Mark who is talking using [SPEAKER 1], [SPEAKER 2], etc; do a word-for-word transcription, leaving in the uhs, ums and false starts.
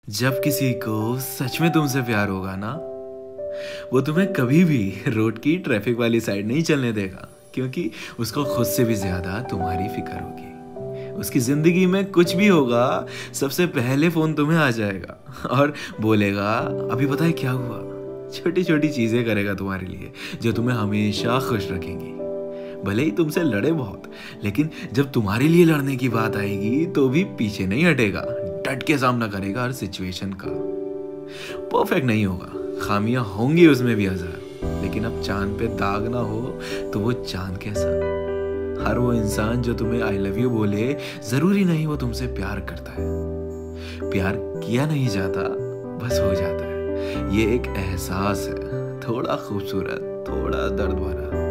[SPEAKER 1] जब किसी को सच में तुमसे प्यार होगा ना, वो तुम्हें कभी भी रोड की ट्रैफिक वाली साइड नहीं चलने देगा, क्योंकि उसको खुद से भी ज्यादा तुम्हारी फिक्र होगी। उसकी जिंदगी में कुछ भी होगा, सबसे पहले फोन तुम्हें आ जाएगा और बोलेगा अभी पता है क्या हुआ। छोटी छोटी चीजें करेगा तुम्हारे लिए जो तुम्हें हमेशा खुश रखेंगी। भले ही तुमसे लड़े बहुत, लेकिन जब तुम्हारे लिए लड़ने की बात आएगी तो भी पीछे नहीं हटेगा। डट के सामना करेगा हर सिचुएशन का। परफेक्ट नहीं होगा, खामियां होंगी उसमें भी हजार, लेकिन अब चांद पे दाग ना हो तो वो चांद कैसा। हर वो इंसान जो तुम्हें आई लव यू बोले, जरूरी नहीं वो तुमसे प्यार करता है। प्यार किया नहीं जाता, बस हो जाता है। ये एक एहसास है, थोड़ा खूबसूरत, थोड़ा दर्द भरा,